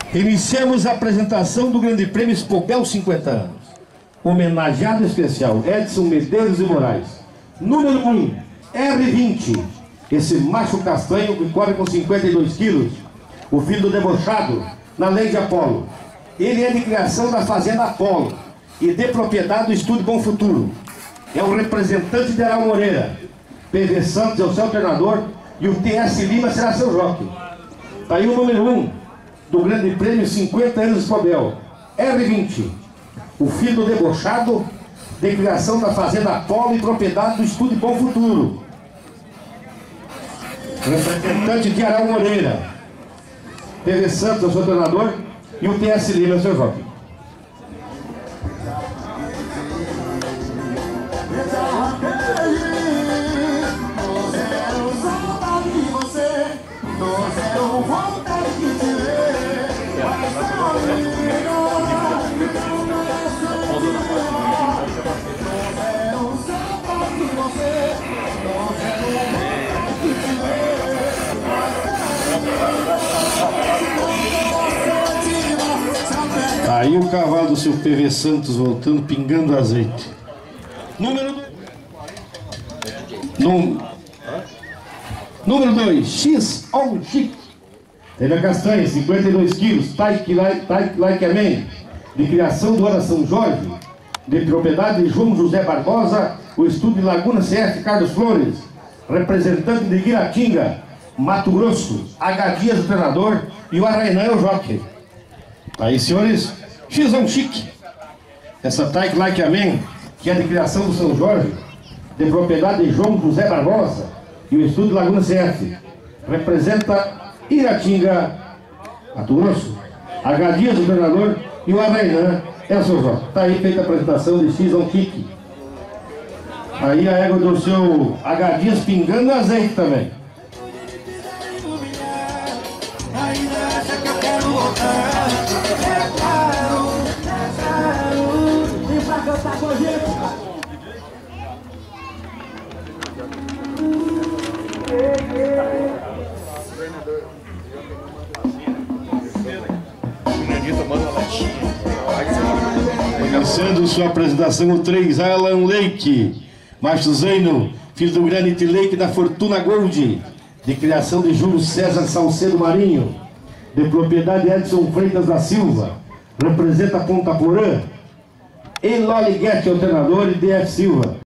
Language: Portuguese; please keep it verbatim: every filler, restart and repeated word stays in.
Iniciamos a apresentação do Grande Prêmio Spobel cinquenta anos. Homenageado especial Edson Medeiros de Moraes. Número um, R vinte. Esse macho castanho que corre com cinquenta e dois quilos. O filho do debochado, na lei de Apolo. Ele é de criação da Fazenda Apolo e de propriedade do Estúdio Bom Futuro. É o representante de Aral Moreira. P V Santos é o seu treinador e o T S Lima será seu jockey. Está aí o número um do Grande Prêmio cinquenta anos de Spobel, R vinte. O filho do debochado, de criação da Fazenda Apolo e propriedade do Estúdio Bom Futuro. Representante de Aral Moreira. P V Santos é o seu treinador e o T S Lima é o seu jockey. Aí o cavalo do seu P V Santos voltando, pingando azeite. Número dois. Num... Número dois, X on Chic. Teve a castanha, cinquenta e dois quilos, Tyke Like, Tyke like a Man, de criação do Ana São Jorge, de propriedade de João José Barbosa, o estúdio de Laguna C F Carlos Flores, representante de Guiratinga, Mato Grosso, H Dias o treinador e o Arrainã é o jockey. Aí, senhores, X on Chic. Essa Tyke Like a Man, que é de criação do São Jorge, de propriedade de João José Barbosa e o estúdio de Laguna C F, representa Iratinga, Mato Grosso, H Dias o treinador e o Arrainã é o seu jogo. Está aí feita a apresentação de X on Chic. Aí a égua do seu H Dias pingando azeite também. Iniciando sua apresentação o três, Alan Lake, macho Zaino, filho do Granite Lake da Fortuna Gold, de criação de Júlio César Salcedo Marinho, de propriedade Edson Freitas da Silva, representa Ponta Porã, Eloli Guete é o treinador e D F Silva.